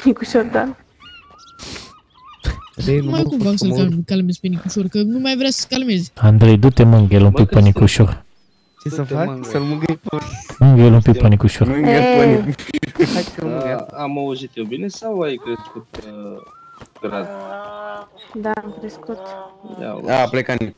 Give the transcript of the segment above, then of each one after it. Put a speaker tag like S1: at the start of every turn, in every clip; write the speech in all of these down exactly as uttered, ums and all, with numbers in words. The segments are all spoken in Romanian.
S1: Nicușor, da.
S2: Nu mai cumva să-l calmezi pe Nicușor, că nu mai vrea să-ți calmezi.
S3: Andrei, du-te mânghe-l un pic pe Nicușor.
S4: Ce să fac? Să-l mângâi pe...
S3: Mânghe-l un pic pe Nicușor.
S4: Mânghe-l pe Nicușor. Hai că mânghe-l.
S5: Am auzit eu bine sau ai crescut grad?
S1: Da, am crescut.
S4: A, a plecat Nicu.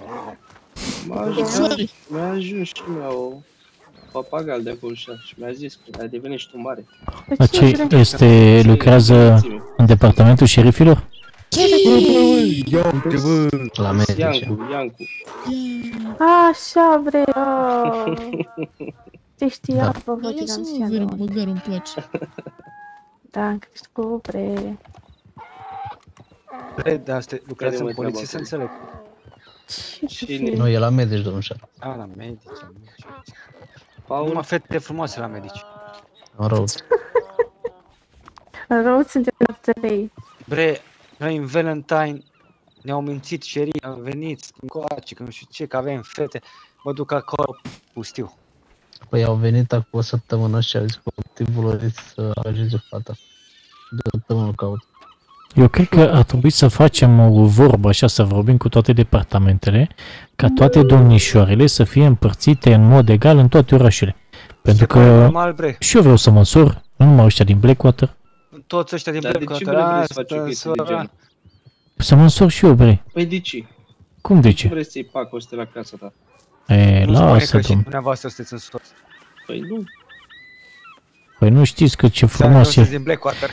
S5: Mi-a ajuns și mi-a o papagal de acolo și mi-a zis că ai devenit și tu mare.
S3: Dar ce este, lucrează în departamentul șerifilor?
S4: Ia uite, bă!
S6: La medici.
S5: Iancu, Iancu.
S1: Așa, bre, te știam, bă, vă
S2: lasă mă, vere, băgarul îmi place.
S1: Da, am crescut, bre.
S7: Bre, dar lucrează în poliție, să înțeleg.
S6: Nu, e la medici, domnul șef.
S7: A, la medici, la medici. Numai fete frumoase la medici.
S6: În rău.
S1: În rău suntem la trei.
S7: Bre, noi în Valentine ne-au mințit șerii, am venit încoace, că nu știu ce, că avem fete. Mă duc acolo, pustiu.
S6: Păi au venit acum o săptămână și au zis că obiectivul lor este să arăjeze fata. De o săptămână caut.
S3: Eu cred că ar trebui să facem o vorbă așa, să vorbim cu toate departamentele, ca toate domnișoarele să fie împărțite în mod egal în toate orașele. Pentru că
S7: normal, bre.
S3: Și eu vreau să măsor, nu numai ăștia din Blackwater.
S7: Toți ăștia din
S5: Dar
S7: Blackwater,
S5: de ce vrei să faci o chestie de genul?
S3: Să măsor și eu, bre.
S5: Păi de ce?
S3: Cum de ce?
S5: Vrei să-i pac o la casa ta?
S3: E,
S7: nu
S3: lasă,
S7: spune că și
S3: domn.
S7: dumneavoastră sunteți în soț.
S5: Păi nu.
S3: Păi nu știți că ce frumos e.
S7: din Blackwater.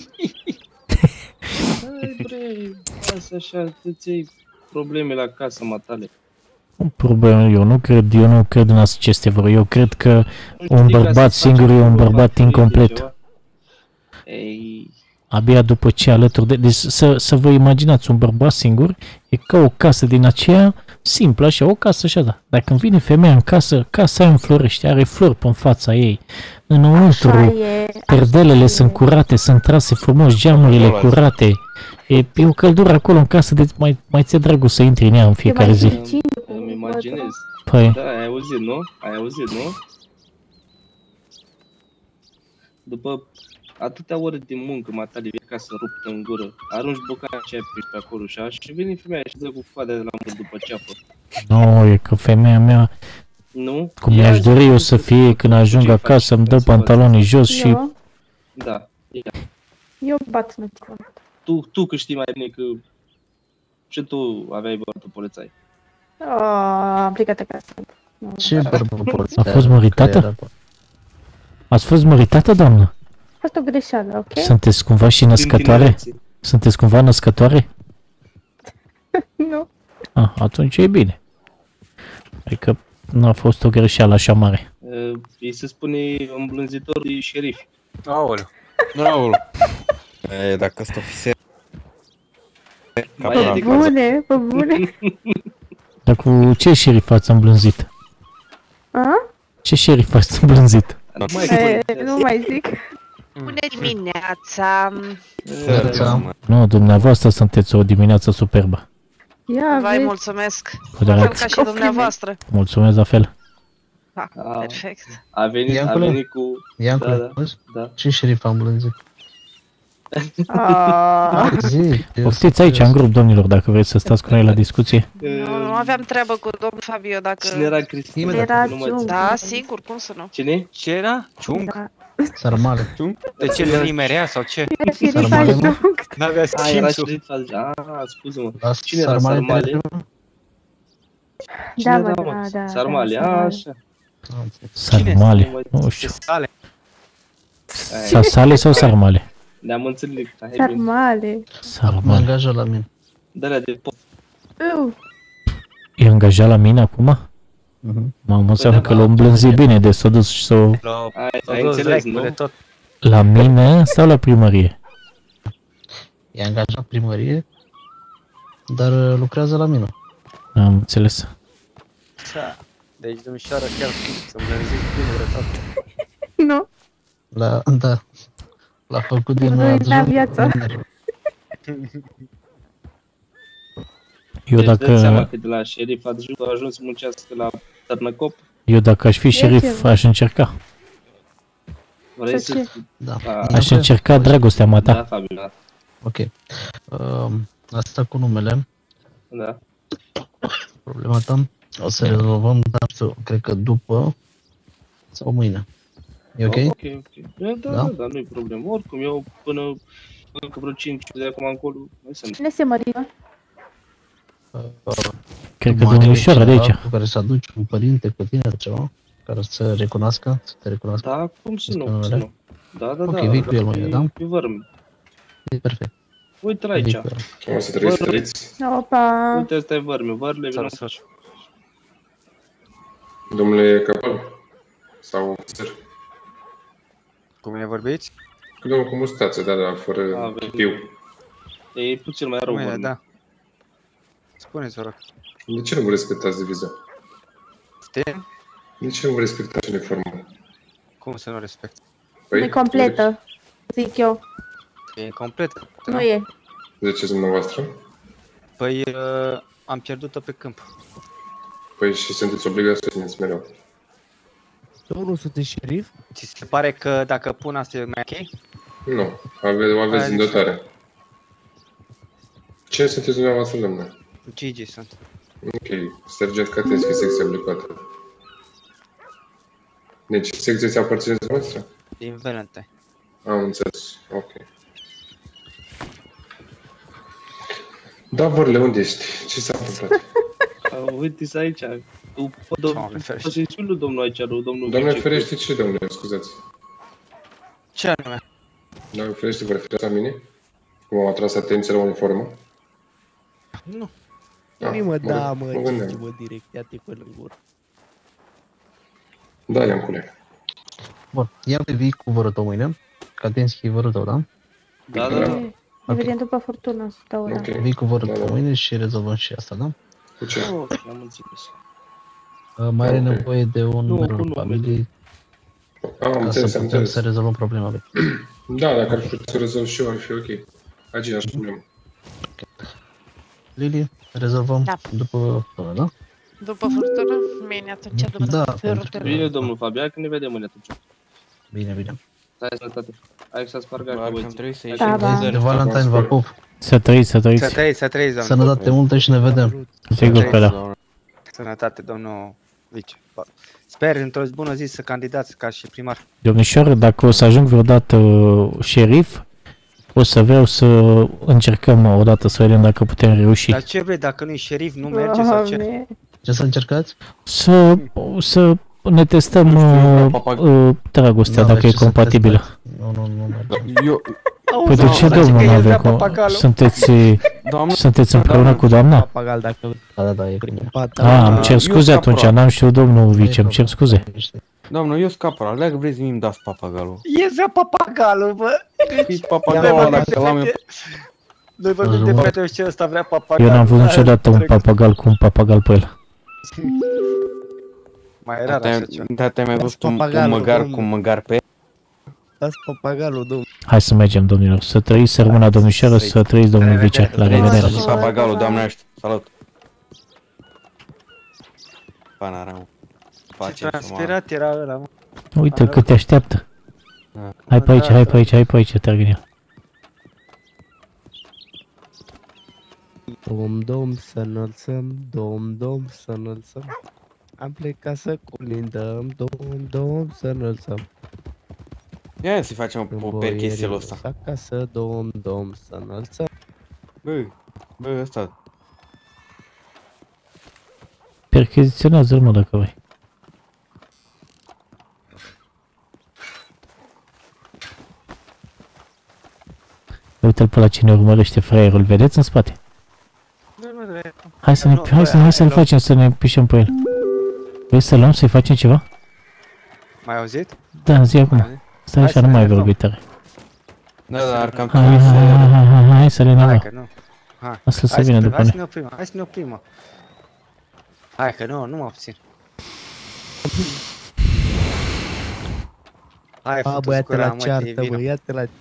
S5: Hai, bre, lasă așa, îți iei probleme la casa matale.
S3: Problemă, eu nu cred, eu nu cred în aceste vorbe. Eu cred că un bărbat singur e un bărbat incomplet.
S5: Ei...
S3: Abia după ce alături de... Deci să, să vă imaginați, un bărbat singur e ca o casă din aceea simplă, așa, o casă așa, da. Dar când vine femeia în casă, casa aia înflorește, are flori pe fața ei. Înăuntru, perdelele sunt curate, sunt trase frumos, geamurile curate. E, e o căldură acolo în casă, deci mai, mai ți-e dragul să intri în ea în fiecare zi.
S5: Îmi imaginez.
S3: Păi.
S5: Da, ai auzit, nu? Ai auzit, nu? După atâtea ore de muncă, matale, vii ca să ruptă în gură, arunci bocaia aceea pe acolo și așa, și vine femeia și dă cu coada de la mult după ceapă.
S3: Nu, e că femeia mea,
S5: nu?
S3: cum mi-aș dori eu să fie când ajung acasă, îmi dă pantalonii jos și...
S5: Da, ia.
S1: Eu bat în
S5: Tu, tu că știi mai bine că și tu aveai bărbatul polițai.
S1: Am plecat acasă.
S6: Ce bărbatul polițai?
S3: A fost măritată? Ați fost măritată, doamnă?
S1: A fost o greșeală, ok?
S3: Sunteți cumva și născătoare? Sunteți cumva născătoare?
S1: Nu.
S3: Ah, atunci e bine. Adică nu a fost o greșeală așa mare.
S5: Uh, îi se spune îmblânzitor de șerif.
S7: Aoleu.
S4: Aoleu. E, dacă ăsta fi ser...
S1: Pe bune, pe bune.
S3: Dar cu ce șerif ați îmblânzit?
S1: A?
S3: Ce șerif ați îmblânzit?
S1: Nu mai zic.
S8: Bună dimineața!
S6: Dimineața!
S3: Nu, dumneavoastră sunteți o dimineață superbă.
S1: Ia,
S8: Vai, mulțumesc!
S3: Cu
S8: La fel
S3: drag.
S8: ca și dumneavoastră.
S3: Mulțumesc la fel.
S8: Da, perfect.
S5: A venit, a venit cu...
S6: Iancule,
S5: da, da, da.
S6: Ce șerif am îmblânzit?
S3: Poftiți aici în grup, domnilor, dacă vreți să stați cu noi la discuție.
S8: Nu, nu aveam treabă cu domnul Fabio, dacă...
S5: Cine era Cristina?
S1: Era Ciung.
S8: Da, sigur, cum să nu?
S5: Cine?
S7: Ce era? Ciung?
S6: Sarmale.
S7: De ce le nimerea sau ce?
S6: Sarmale, nu?
S7: N-avea
S5: A, era
S7: simțul.
S5: șerif, a, scuze-mă.
S6: Da,
S5: Cine era
S6: Sarmale
S5: Sarmale?
S1: Da, mă,
S5: era,
S1: da, da.
S5: Sarmale, a, așa.
S3: Sarmale, nu știu.
S7: Sale.
S3: Sasale sau sarmale?
S5: Ne-am înțeles.
S1: Sarmale.
S6: Mă angajă la mine.
S5: Dă-le de pot.
S3: E angajat la mine acum? Mamă, înseamnă că l-o îmblânzi bine, de s-a dus și s-o...
S5: Ai înțeles, nu?
S3: La mine sau la primărie?
S6: E angajat la primărie, dar lucrează la mine.
S3: Am înțeles.
S7: Deci, domnișoara, chiar să îmblânziți bine rătate.
S1: Nu.
S6: La, da. L-a făcut din
S1: la viață.
S3: Eu
S5: deci
S3: dacă...
S5: dă-ți seama că de la șerif a ajuns să muncească la Tărnăcop?
S3: Eu dacă aș fi șerif, aș încerca.
S5: Vrei
S1: Să
S5: să...
S1: ce?
S6: Da.
S5: A,
S3: Aș încerca dragostea mea
S5: Da,
S3: ta.
S5: Fabiu, da.
S6: Ok. Uh, asta cu numele,
S5: Da.
S6: problema ta, o să rezolvăm, dar cred că după sau mâine. E ok?
S5: Ok, ok. Da, da,
S6: Da?
S5: da, da, nu-i problemă. Oricum, eu până încă vreo cinci de acum încolo, mai sunt.
S1: Cine se mărită?
S6: Uh,
S3: Cred că
S6: mai are
S3: domnișoara de
S6: cineva
S3: aici.
S6: Cu care să aduci un părinte cu tine sau ceva, care să recunoască, să te recunoască.
S5: Da, cum să nu,
S6: Este
S5: cum să
S6: numele?
S5: nu. Da, da,
S6: Ok,
S5: da.
S6: vii cu el mâine,
S5: e-
S6: da?
S5: E vărmi.
S6: E perfect.
S5: Uite-l
S6: Vii
S5: aici.
S6: cu el.
S9: O să trăiți, trăiți.
S1: Opa!
S5: Uite, ăsta e vărmi. Vărle, vină.
S7: Salut, salut.
S9: Domnule Capal? Sau sir?
S7: Cu mine vorbiți?
S9: Cu domnul cu mustață, da, da, fără
S5: Avem.
S9: chipiu.
S5: E puțin mai
S7: Cu
S5: rău
S7: mine,
S5: vărmi.
S7: da. Spuneți, vă rog.
S9: De ce nu vă respectați diviza?
S7: Stin?
S9: De ce nu vă respectați uniformă?
S7: Cum să nu respect?
S1: Nu e completă, zic eu.
S7: E complet.
S1: Nu e.
S9: Ziceți dumneavoastră?
S7: Păi, uh, am pierdut-o pe câmp.
S9: Păi și sunteți obligați să o țineți mereu.
S10: Domnul, sunteți șerif?
S7: Ți se pare că dacă pun asta e mai ok?
S9: Nu, ave, o aveți
S7: Hai,
S9: în dotare. Ce sunteți dumneavoastră, domnule?
S7: Gigi sunt.
S9: Ok, sergent Cateschi, secția blocată. Deci, secția ți aparține dumneavoastră?
S7: Din Valentine.
S9: Am înțeles, ok. Da, Vărle, unde ești? Ce s-a întâmplat?
S5: Uite-s aici. Tu,
S7: Doamne
S5: domnul,
S7: ferește.
S5: să-i spui lui domnul aici, lui domnul
S9: Doamne
S5: vice.
S9: ferește, ce, domnule, scuzați?
S7: Ce anume?
S9: Doamne ferește, vă referați la mine? Cum am atras atenția la uniformă?
S7: Nu.
S9: Ah,
S10: Nu mă, da, mă,
S9: mă
S10: Gigi,
S9: gândeam.
S10: mă, direct, ia-te cu el în gură.
S9: Da, Iancule.
S6: Bun, ia pe vii cu vărul tău mâine. Katinski e vărul tău, da?
S5: Da, da, da.
S1: E, Evident, după furtună, să dau ăla.
S9: Ok.
S6: Vii cu vărul
S9: Da,
S6: tău
S9: da.
S6: mâine și rezolvăm și asta, da?
S9: Cu ce?
S5: Ok, am înțeles.
S6: Uh, mai are
S9: Ok.
S6: nevoie de un
S5: Nu,
S6: număr
S5: cu
S6: în
S5: nume.
S6: familie
S9: Am
S6: ca să
S9: înțeles, am
S6: putem
S9: înțeles.
S6: să rezolvăm problema lui.
S9: Da, dacă ar putea să rezolv și eu, ar fi ok. Aceeași problemă.
S6: Lili, rezolvăm
S8: Da.
S6: după până, da?
S8: După furtună? Bine, atunci după
S6: Da,
S8: furtună.
S6: pentru că-
S5: Bine, domnul Fabian, că ne vedem mâine atunci.
S6: Bine, bine.
S5: Stai sănătate. Hai să spargă cu băieții.
S1: Da, da.
S6: De Valentine vă pup.
S3: Să trăiți, să
S7: Să
S3: trăiți.
S7: trăiți, să trăiți, doamne.
S6: Sănătate multă și ne vedem.
S3: Sigur că da.
S7: Sănătate, domnul vice. Bă, sper într-o bună zi să candidați ca și primar.
S3: Domnișoară, dacă o să ajung vreodată uh, șerif, o să vreau să încercăm odată să vedem dacă putem reuși.
S7: Dar ce vrei, dacă nu-i șerif, nu merge sau ce?
S1: Doamne.
S6: Ce să încercați?
S3: Să, să ne testăm uh, uh, dragostea,
S6: N-aveți
S3: dacă e
S6: ce să
S3: compatibilă.
S6: testați. Nu, nu, nu merge.
S9: Eu,
S3: Păi de ce, domnul, nu avem cum? Sunteți,
S9: doamnă,
S3: sunteți împreună cu doamna?
S10: Papagal, dacă...
S6: Da, da, da, e bine.
S3: Ah, îmi cer
S9: eu
S3: scuze
S9: scap
S3: atunci,
S9: roa.
S3: n-am știut domnul vice, îmi cer scuze.
S9: doamnă, eu scap ăla, leagă, vrei să mi dați papagalul?
S7: Ies la papagalul, bă!
S9: Păi papagalul ăla, dacă l-am eu...
S7: Noi vorbim de fete și ăsta vrea papagal.
S3: Eu n-am văzut niciodată un papagal cu un papagal pe el.
S7: Mai rar așa ceva.
S9: Da, te-ai mai văzut un, un
S10: papagalul,
S9: măgar
S10: domnul.
S9: cu un măgar pe el?
S10: Dați papagalul, domnul.
S3: Hai să mergem, domnilor, să trăiți, să rămână domnișoară, să trăiți, domnul vice, la revedere.
S9: Salut, papagalul, doamne ăștia, salut! Panaram.
S7: Ce transpirat era ăla, mă.
S3: Uite cât te așteaptă. Hai pe aici, hai pe aici, hai pe aici, te-ar gândi.
S10: Dom, dom, să înălțăm, dom, dom, să înălțăm. Am plecat să colindăm, dom, dom, să înălțăm.
S9: Ia să-i facem o perchesilul ăsta.
S10: Acasă, dom, dom, să înălțăm.
S9: Bă, bă, ăsta.
S3: Percheziționează-l, mă, dacă vrei. Uite-l pe la cine urmărește fraierul, vedeți în spate? Hai să ne, hai să, hai să-l facem, să ne pișăm pe el. Vrei să luăm, să-i facem ceva?
S7: Mai auzit?
S3: Da, zi acum. Stai așa, nu mai vorbi tare.
S9: Da, dar cam
S3: Hai,
S9: trebuie
S3: hai, hai,
S9: să...
S3: hai, hai, hai, hai să le
S7: Hai
S3: neamă.
S7: că nu. Hai.
S3: Asta să
S7: Hai
S3: vină
S7: să-
S3: după
S7: Hai să
S3: noi.
S7: ne oprim, hai să ne oprim, mă. Hai că nu, nu mă abțin. Hai,
S10: A,
S7: fătu-ți
S10: bă, ia-te
S7: gura,
S10: la
S7: mă,
S10: ceartă,
S7: te
S10: bă,
S7: vină.
S10: ia-te la...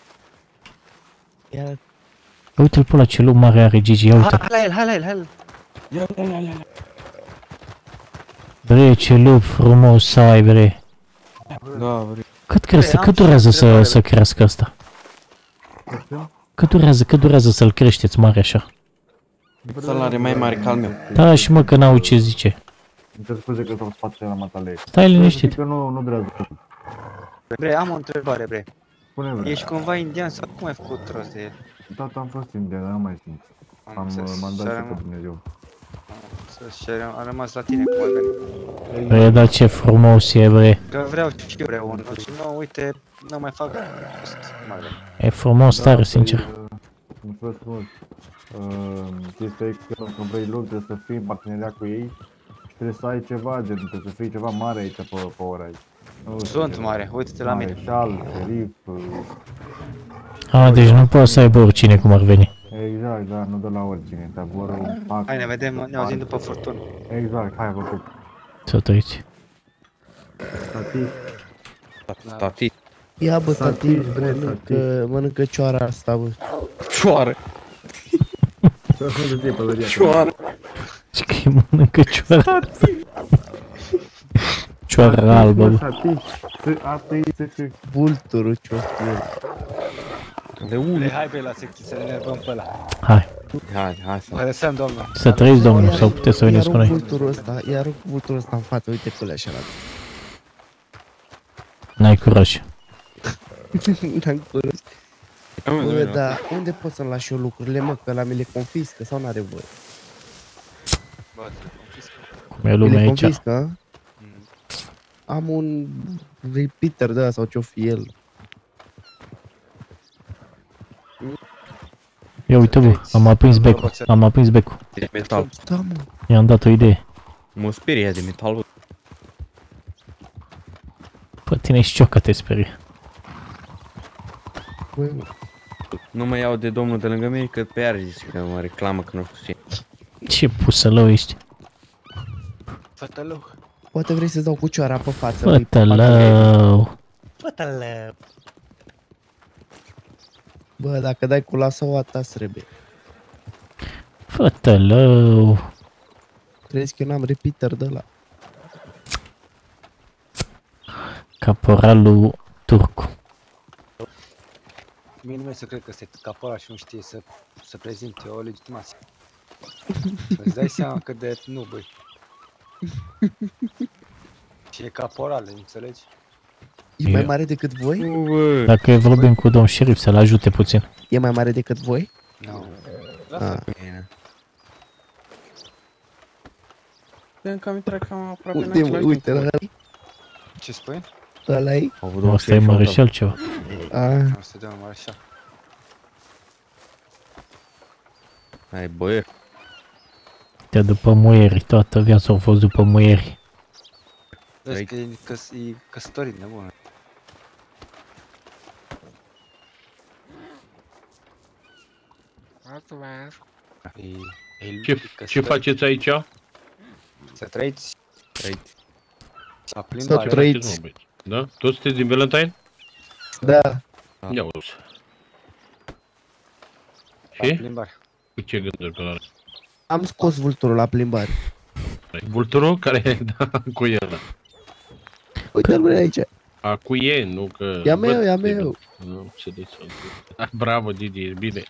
S10: Ia...
S3: Uite-l pe ăla ce lup mare are Gigi, ia uite.
S7: Hai la el, hai la el, hai la el.
S9: Ia, ia, ia, ia.
S3: Bre, ce lup frumos să ai, bre.
S9: Da, vrei.
S3: Cât crește, cât durează să, să crească asta? Cât durează, cât durează să-l creșteți mare așa?
S4: Să-l are mai mare ca al meu.
S3: Da, și mă, că n-au ce zice.
S11: Îmi cer scuze că s-au spate la matale.
S3: Stai liniștit.
S11: Că nu, nu durează.
S7: Bre, am o întrebare, bre.
S11: Spune, bre.
S7: Ești cumva indian sau cum ai făcut rost de el?
S11: Tata, am fost indian, dar nu mai simt. Am mandat și pe Dumnezeu.
S7: Și a rămas la tine cum ai venit.
S3: Bre, dar ce frumos e, bre.
S7: Că vreau și eu, bre, unul. Și nu, uite, nu mai fac rost mare.
S3: E frumos, tare, sincer.
S11: Mulțumesc frumos. Chestia e că când vrei lucruri trebuie să fii în parteneriat cu ei și trebuie să ai ceva, gen, trebuie să fii ceva mare aici pe, pe ora aici.
S7: Sunt mare, uite-te la mine.
S11: Mareșal, șerif.
S3: A, deci nu poate să aibă oricine cum ar veni.
S11: Exact, da, nu de la oricine, dar vor un pac.
S7: Hai, ne vedem, ne auzim după furtună.
S11: Exact, hai, vă pup.
S3: Să trăiți.
S11: Tati.
S4: Tati.
S10: Ia bă, tati, mănâncă, mănâncă cioara asta, bă.
S4: Cioară. Cioară.
S3: Și că îi mănâncă cioara. Cioara albă, bă.
S10: Vulturul ce-o știe.
S4: De unde?
S7: Hai pe la secție să ne nervăm pe ăla.
S3: Hai.
S4: Hai, hai să...
S7: Vă lăsăm, domnul.
S3: Să trăiți, domnul, sau puteți să veniți cu noi.
S10: Iar vulturul ăsta, iar vulturul ăsta în față, uite cum le așa arată.
S3: N-ai curaj.
S10: N-am curaj. Bă, dar unde pot să-mi lași eu lucrurile, mă, că la mi le confiscă sau n-are voie?
S7: Bă, te confiscă.
S3: Cum e lumea aici?
S10: Confiscă? Am un repeater de ăla sau ce-o fi el.
S3: Ia uite, bă, am aprins becul, am aprins becul.
S4: De metal.
S10: Da, mă.
S3: I-am dat o idee.
S4: Mă sperie de metal, bă.
S3: Pe tine și cioca te sperie.
S10: Băi, mă.
S4: Nu mă iau de domnul de lângă mine, că pe iar zice că mă reclamă că nu știu ce.
S3: Ce pusălău ești?
S7: Fătălău.
S10: Poate vrei să-ți dau cu cioara pe față.
S3: Fătălău.
S7: Fătălău.
S10: Bă, dacă dai cu lasă o ta trebuie.
S3: Fătălău.
S10: Crezi că eu n-am repeater de ăla?
S3: Caporalul Turcu.
S7: Mie nu mai să cred că este caporal și nu știe să, să prezinte o legitimație. Îți dai seama că de nu, băi. Și e caporal, înțelegi?
S10: E mai mare decât voi?
S3: Dacă vorbim cu domn șerif să-l ajute puțin.
S10: E mai mare decât voi?
S7: Nu.
S10: Ah.
S4: Încă am intrat cam aproape în
S10: Uite,
S4: același
S10: uite,
S4: timp.
S10: ăla-i?
S7: Ce spui?
S10: Ăla-i?
S3: Asta e Mareșal ceva.
S10: Ah.
S7: O să dăm Mareșal.
S4: Hai, boier.
S3: Te după muieri, toată viața a fost după muieri.
S7: Vezi că e, căs e căsătorit, nebună.
S8: Mulțumesc.
S7: E, e
S12: Ce, ce faceți aici?
S7: Să trăiți.
S4: Trăiți.
S7: Să plimbare.
S10: Să trăiți.
S12: Da? Toți sunteți din Valentine?
S10: Da.
S12: Ia uite.
S7: Și? Plimbare.
S12: Cu ce gânduri pe la...
S10: Am scos vulturul la plimbare.
S12: Vulturul? Care e? Da, cu el.
S10: Uite-l bine aici.
S12: A, cu e, nu că...
S10: Ia meu, ia meu.
S12: Nu, ce de să... Bravo, Didi, e bine.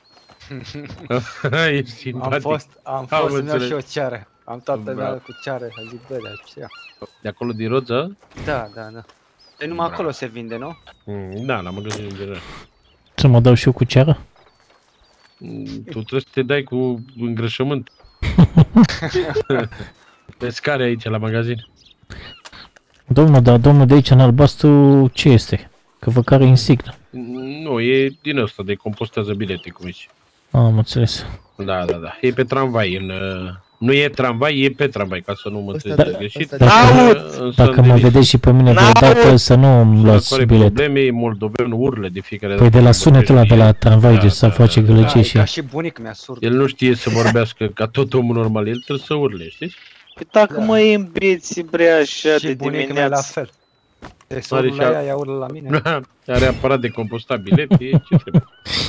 S12: E simpatic.
S7: Am fost, am fost să-mi iau și o ceară. Am toată mea cu ceară, a zic, bă, dar ce ia?
S12: De acolo din Roță?
S7: Da, da, da. E numai acolo se vinde, nu?
S12: Mm, da, n-am gândit în general.
S3: Să mă dau și eu cu ceară?
S12: Mm, tu trebuie să te dai cu îngrășământ. Pescare aici la magazin.
S3: Domnul, dar domnul de aici în albastru ce este? Că vă care insignă.
S12: Nu, e din ăsta de compostează bilete, cum zici.
S3: Am înțeles.
S12: Da, da, da. E pe tramvai. În, uh, nu e tramvai, e pe tramvai, ca să nu mă înțelegeți greșit.
S3: Dacă, dacă mă vedeți și pe mine vreodată să nu îmi luați bilet.
S12: Probleme, moldovenul urlă de fiecare dată.
S3: Păi de la sunetul ăla de la tramvai, de să face gălăgie și...
S7: Ca și bunic mi-a surd.
S12: El nu știe să vorbească ca tot omul normal, el trebuie să urle, știți?
S13: Păi dacă mă îmbiți, bre, așa de
S7: dimineață. La fel. Te sorul la ea, ea urlă la mine.
S12: Are aparat de compostat bilete, ce trebuie?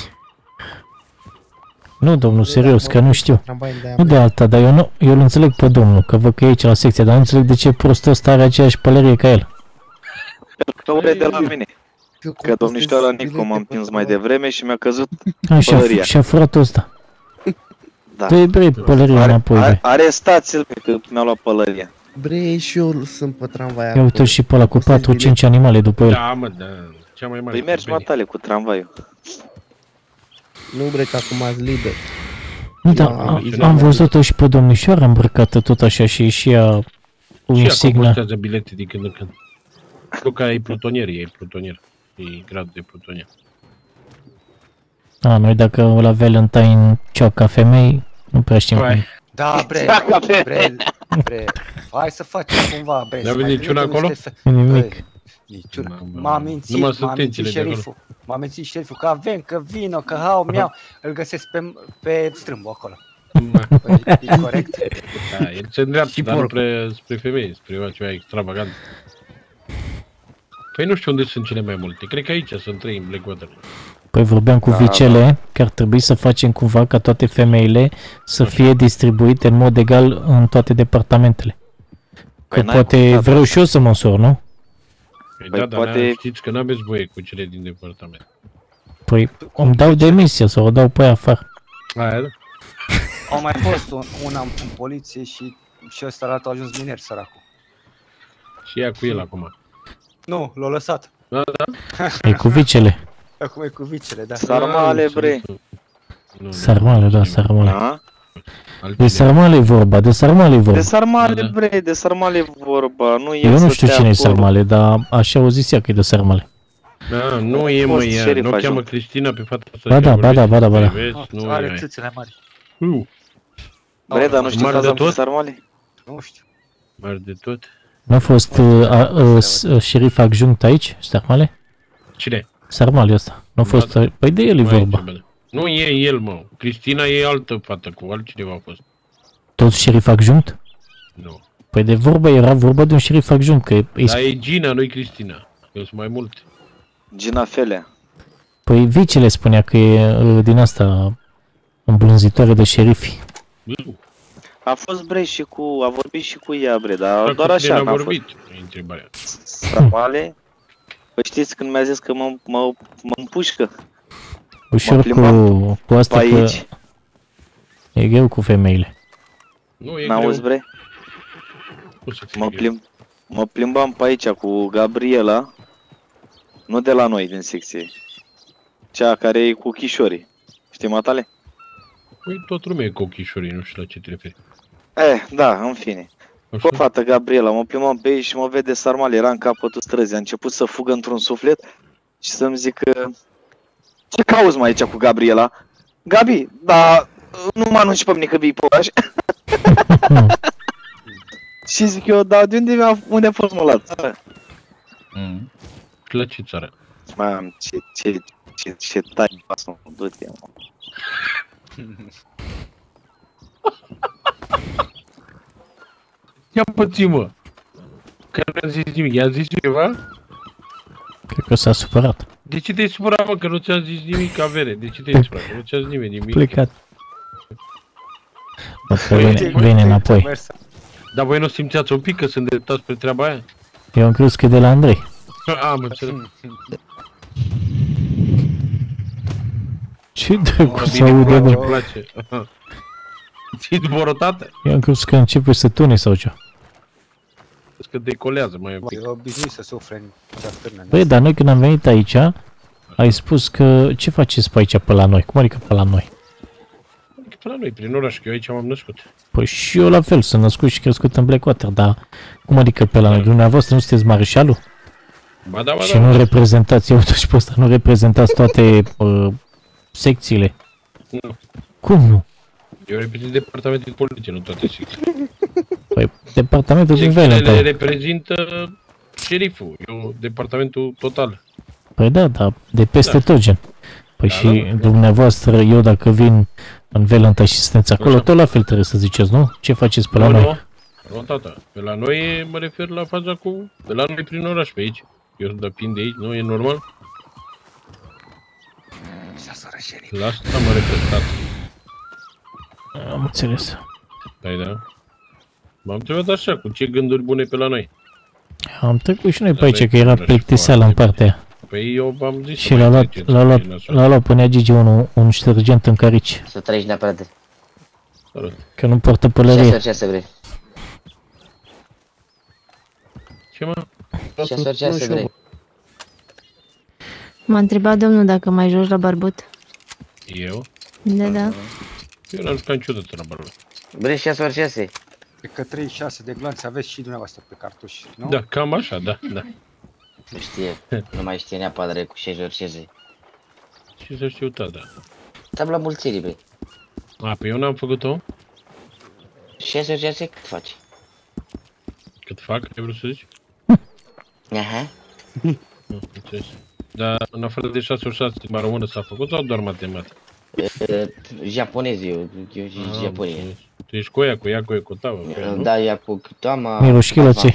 S3: Nu, domnul, serios, că nu știu. Nu de alta, dar eu nu, eu îl înțeleg pe domnul, că văd că e aici la secție, dar nu înțeleg de ce prostul ăsta are aceeași pălărie ca el.
S13: Că ure de la mine. Că domnișoara Nico m-a împins mai devreme și mi-a căzut
S3: Așa,
S13: pălăria.
S3: și-a furat ăsta.
S13: Da.
S3: Dă-i bre, pălăria înapoi, bre.
S13: Arestați-l că mi-a luat pălăria.
S10: Bre, și eu sunt pe tramvai.
S3: Ia uite și pe ăla cu patru cinci animale după el.
S12: Da, mă, da, cea mai mare.
S13: Păi mergi, matale, cu tramvaiul.
S10: Nu, bre, că acum ați liber.
S3: Nu, da, am văzut-o și pe domnișoara îmbrăcată tot așa și și ea cu
S12: Și
S3: insigna.
S12: acum postează bilete din când în când. Luca e plutonier, e plutonier. E grad de plutonier.
S3: A, noi dacă la Valentine cioca femei, nu prea știm cum.
S7: Da, bre, bre, bre, hai să facem cumva, bre.
S12: N-a venit niciuna acolo?
S3: Nimic.
S7: Niciuna. M-a mințit, m-a mințit șeriful. M-a mințit șeriful că avem, că vino, că hau, miau. Îl găsesc pe, pe strâmbul acolo. Păi, e corect?
S12: Da, el se îndreaptă, dar nu spre, spre femei, spre ceva extravagant. Păi nu știu unde sunt cele mai multe, cred că aici sunt trei în Blackwater.
S3: Păi vorbeam cu vicele că ar trebui să facem cumva ca toate femeile să fie distribuite în mod egal în toate departamentele. Că poate vreau și eu să mă însor, nu?
S12: Păi da, dar poate... știți că n-aveți voie cu cele din departament.
S3: Păi îmi dau demisia sau o dau pe aia afară.
S12: Aia, da.
S7: Au mai fost un, una în poliție și, și ăsta a ajuns miner, săracul.
S12: Și ea cu el acum.
S7: Nu, l-a lăsat.
S12: Da, da.
S3: E cu vicele.
S7: Acum e cu vicele, da.
S13: Sarmale, bre.
S3: Sarmale, da, sarmale.
S13: Da?
S3: De sarmale e vorba, de sarmale e vorba.
S13: De sarmale, bre, de sarmale e vorba. Nu e
S3: Eu nu știu cine e sarmale, dar așa o zis ea că e de sarmale.
S12: Da, nu e mă ea, nu o cheamă Cristina pe fata asta.
S3: Ba da, ba da, ba da, ba da.
S7: Are țâțele mari.
S13: Bre, dar nu știu că am fost sarmale?
S7: Nu știu.
S12: Mari de tot.
S3: Nu a fost șerif adjunct aici, sarmale?
S12: Cine?
S3: Sarmale ăsta. Nu a fost, păi de el e vorba.
S12: Nu e el, mă. Cristina e altă fată, cu altcineva a fost.
S3: Tot șerif adjunct?
S12: Nu.
S3: Păi de vorba era vorba de un șerif adjunct, că e...
S12: Dar e Gina, nu-i Cristina. Eu sunt mai multe.
S13: Gina Felea.
S3: Păi vicele spunea că e din asta îmblânzitoare de șerifi.
S13: A fost, bre, și cu... a vorbit și cu ea, bre, dar doar așa
S12: n-a vorbit, e întrebarea.
S13: Sarmale? Păi știți când mi-a zis că mă, mă, mă împușcă?
S3: Ușor cu, cu asta că e greu cu femeile.
S12: Nu e
S13: N-auzi, bre? Mă, plimb, mă plimbam pe aici cu Gabriela, nu de la noi din secție, cea care e cu ochișorii. Știi, matale?
S12: Păi toată lumea e cu ochișorii, nu știu la ce te referi.
S13: Eh, da, în fine. Cu o fată, Gabriela, mă plimbam pe ei și mă vede sarmale, era în capătul străzii, a început să fugă într-un suflet și să-mi zică: ce cauți mai aici cu Gabriela? Gabi, dar nu mă anunci pe mine că vii pe oraș? Și zic eu, dar de unde, a, unde a fost, mă, la țară?
S12: Mm. La ce țară?
S13: Mam, ce, ce, ce, ce tai pasă, mă, du-te, mă.
S12: Ia pății, mă! Că nu a zis nimic, i-a zis ceva?
S3: Cred că s-a supărat.
S12: De ce te-ai supărat, mă, că nu ți-a zis nimic, avere? De ce te-ai supărat? Că nu ți-a zis nimeni nimic.
S3: Plecat. Bă, că vine, vine înapoi.
S12: Dar voi nu simțeați un pic că sunt dreptați pe treaba aia?
S3: Eu am crezut că e de la Andrei.
S12: Am înțeles.
S3: Ce dracu să aude, bă?
S12: Îmi place. Ți-i zborotată?
S3: Eu am crezut că începe să tune sau ce.
S12: Crezi că decolează mai un pic.
S7: E obișnuit să sufre în cea stârnă.
S3: Băi, dar noi când am venit aici, ai spus că ce faceți pe aici pe la noi? Cum adică pe la noi?
S12: Adică pe la noi, prin oraș, că eu aici m-am născut.
S3: Păi și eu la fel, sunt născut și crescut în Blackwater, dar cum adică pe la noi? Dumneavoastră nu sunteți mareșalul?
S12: Ba da, ba da.
S3: Și nu reprezentați, eu și pe ăsta, nu reprezentați toate uh, secțiile?
S12: Nu.
S3: Cum nu?
S12: Eu reprezint departamentul de poliție, nu toate secțiile.
S3: Păi, departamentul din
S12: Secțiile
S3: Valentine.
S12: le reprezintă șeriful, eu departamentul total.
S3: Păi da, da, de peste
S12: Da.
S3: tot gen. Păi
S12: Da,
S3: și
S12: da, da.
S3: dumneavoastră, eu dacă vin în Valentine și sunteți acolo,
S12: Așa.
S3: tot la fel trebuie să ziceți, nu? Ce faceți pe la
S12: Nu,
S3: noi?
S12: nu, nu, tata. Pe la noi mă refer la faza cu... Pe la noi prin oraș, pe aici. Eu depinde de aici, nu? E normal? La asta mă refer, tata.
S3: Am înțeles.
S12: Păi da. M-am întrebat așa, cu ce gânduri bune pe la noi.
S3: Am trecut și noi pe
S12: Dar
S3: aici,
S12: noi
S3: că era
S12: oraș
S3: plictiseală în
S12: foarte
S3: partea aia.
S12: Păi eu v-am zis
S3: Și l-a luat, l-a luat, l-a luat până Gigi un, un ștergent în carici.
S14: Să treci neapărat de...
S3: Că nu poartă pălărie.
S14: Ce să ce vrei?
S12: Ce mă?
S14: Ce să ce să vrei?
S15: M-a întrebat domnul dacă mai joci la barbut.
S12: Eu?
S15: Da, da.
S12: Eu n-am jucat niciodată la barbut.
S14: Vrei șase ori șase?
S7: Cred că treizeci și șase de glanți aveți și dumneavoastră pe cartuș, nu?
S12: Da, cam așa, da, da.
S14: Nu știe, nu mai știe neapărat cu șase ori șase.
S12: Ce să știu, da, da.
S14: Tabla mulțirii, bre.
S12: A, pe eu n-am făcut-o?
S14: șase ori șase cât faci?
S12: Cât fac, ai vrut să zici?
S14: Aha.
S12: Nu, înțeles. Dar în afară de șase ori șase, limba română s-a făcut sau doar matematică?
S14: Japonez, eu, eu zic japonez.
S12: Tu ești cu aia, cu ea, cu ecotava?
S14: Da, ea cu Kitama,
S3: Mirușchiloții.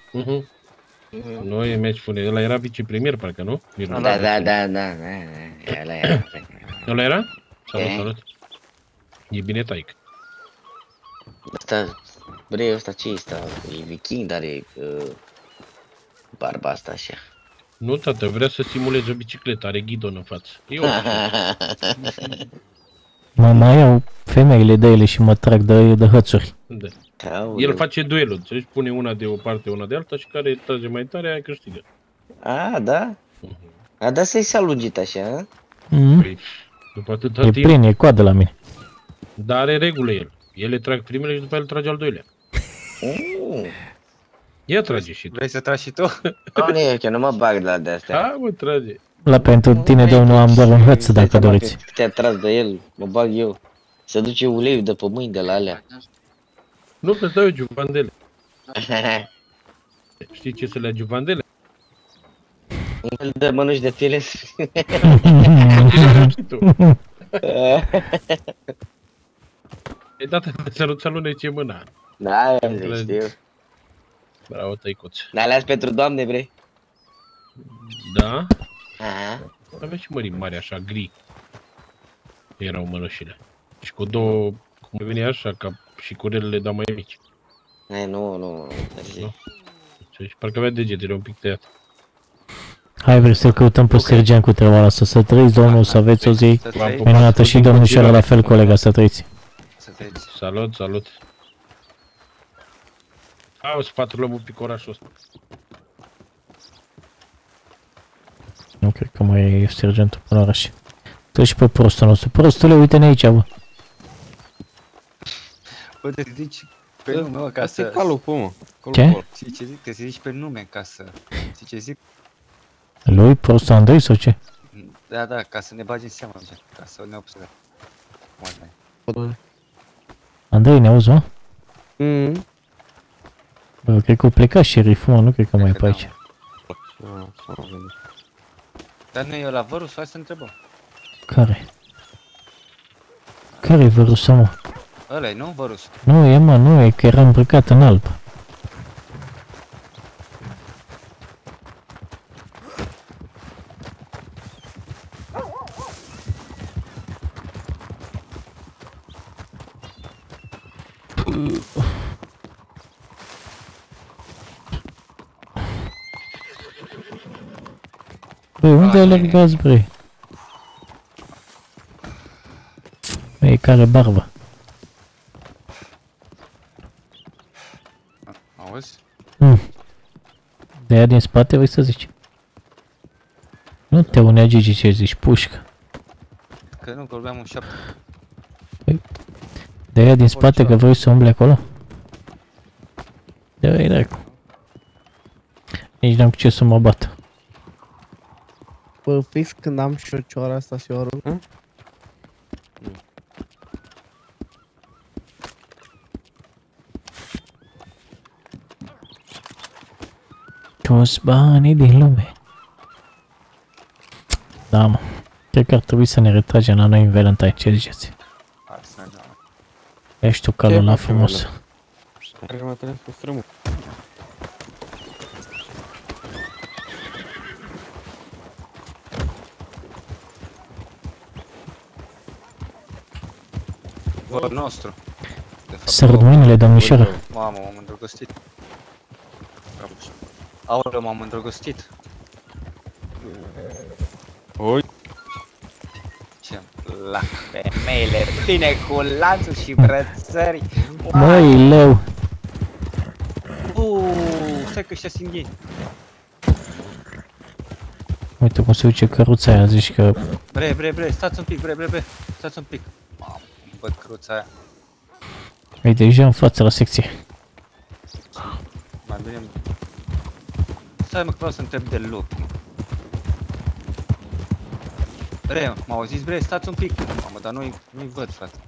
S12: Noi mergi spune, ăla era vicepremier, parcă, nu?
S14: Da, da, da, da, da, ăla era.
S12: Ăla era? Salut, salut. E bine, taică.
S14: Ăsta, bre, ăsta ce e ăsta? E viking, dar e barba asta așa.
S12: Nu, tată, vrea să simuleze o bicicletă, are ghidon în față. E ok.
S3: Mă mai iau femeile de ele și mă trag de, de hățuri.
S12: Da. El face duelul, înțelegi? Pune una de o parte, una de alta și care trage mai tare, aia câștigă.
S14: A, da? A, da să-i s-a lungit așa,
S3: Mm.
S12: Păi, după atâta
S3: E
S12: timp...
S3: plin, e coadă la mine.
S12: Dar are regulă el. Ele trag primele și după el trage al doilea.
S14: Mm.
S12: Ia trage și tu.
S7: Vrei să tragi și tu?
S14: Nu, nu e, că nu mă bag la de-astea.
S12: Ha, mă, trage.
S3: La pentru tine, domnul, am doar un hăț, dacă doriți.
S14: Te-a tras de el, mă bag eu. Se duce uleiul de pe mâini de la alea.
S12: Nu, că-ți dau eu giuvandele. Știi ce să le giuvandele?
S14: Un fel de mănuși de piele.
S12: E dată să nu-ți alunece mâna.
S14: Da, știu.
S12: Bravo, tăicuț.
S14: Dar le-ați pentru doamne, bre?
S12: Da?
S14: Aha.
S12: Avea și mării mari, așa, gri. Erau mănușile. Și cu două, cum veni așa, ca și curelele, dar mai mici.
S14: E, nu, nu,
S12: nu. Și parcă avea degetele un pic tăiat.
S3: Hai, vrei să-l căutăm pe Sergeant cu treaba asta. Să trăiți, domnul, să aveți o zi minunată și domnișoara la fel, colega, să trăiți.
S12: Salut, salut. Au, spate luăm un pic orașul ăsta.
S3: Nu cred că mai e sergentul până la oraș. Treci pe prostul nostru. Prostule, uite-ne aici, bă.
S7: Bă, te zici pe nume, mă, ca să...
S4: Asta e calul, pă, mă.
S3: Ce?
S7: Știi ce zic? Te zici pe nume, ca să... Știi ce zic?
S3: Lui, prostul Andrei sau ce?
S7: Da, da, ca să ne bagi în seama, ca să ne observăm.
S3: Andrei, ne auzi, mă?
S10: Mm.
S3: Bă, cred că o pleca șeriful, mă, nu cred că mai e pe aici.
S7: Dar nu e la Vărus, hai să întrebăm.
S3: Care? Care-i Vărusa, mă?
S7: Ăla-i, nu? Vărus.
S3: Nu, e, mă, nu, e că era îmbrăcat în alb. Băi, unde alergați, bre? Băi, care barbă.
S7: Auzi?
S3: Mm. De aia din spate, vrei să zici? Nu te unea, Gigi, ce zici, pușcă.
S7: Că nu, că vorbeam un șapte.
S3: Băi, de aia din spate, că vrei să umbli acolo? De aia, dracu. Nici n-am cu ce să mă bat.
S10: Bă, fix când am șocioara asta și orul.
S4: Hmm?
S3: Toți banii din lume. Da, mă. Cred că ar trebui să ne retragem la noi în Valentine, ce ziceți?
S7: Hai să mergem.
S3: Ești tu calul la frumos.
S4: Care mă trebuie cu strămul.
S7: Văr nostru.
S3: Sărut mâinile, domnișoară.
S7: Mamă, m-am îndrăgostit. Aoleu, m-am îndrăgostit. La femeile bine cu lanțuri și brățări.
S3: Măi, leu.
S7: Uuu, stai că ăștia sunt ghini.
S3: Uite cum se duce căruța aia, zici că...
S7: Bre, bre, bre, stați un pic, bre, bre, bre, stați un pic. Mamă, văd căruța aia.
S3: E deja în față la secție.
S7: Mai bine... Stai mă că vreau să întreb de lup. Bre, m-au auzit, bre, stați un pic. Mamă, dar nu-i nu-i văd, frate.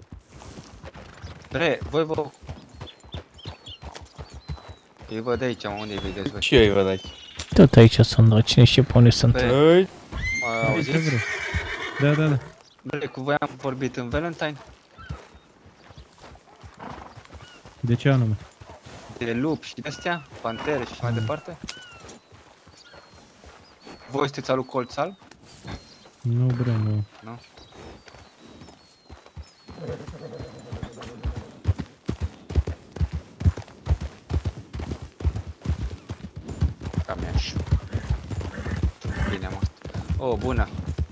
S7: Bre, voi vă... Îi văd aici, mă, unde îi vedeți voi?
S4: Și eu îi văd aici.
S3: Tot aici sunt, dar cine știe pe unde sunt.
S7: Bre, mă auziți?
S10: Da, da, da.
S7: Bre, cu voi am vorbit în Valentine.
S10: De ce anume?
S7: De lup și de-astea, pantere și mai departe. Voi sunteți alu colț alb?
S10: Nu, bre, nu.
S7: Nu? Cam e așa. Bine, mă. Oh, bună.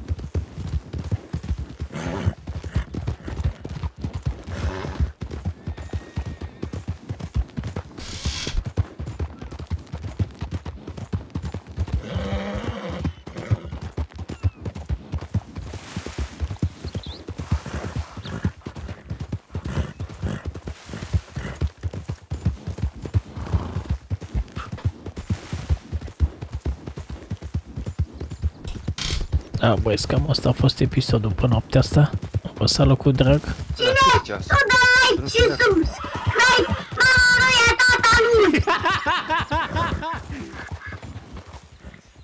S3: Da, băieți, cam asta a fost episodul pe noaptea asta. Am păsat-l cu drag.
S7: Cine să dai și subscribe, mama, e tata lui!